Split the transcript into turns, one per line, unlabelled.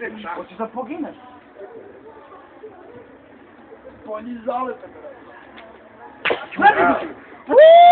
krzyczę.
Hoćeš da pogineš?
Polizale te, bre.
Gledaj!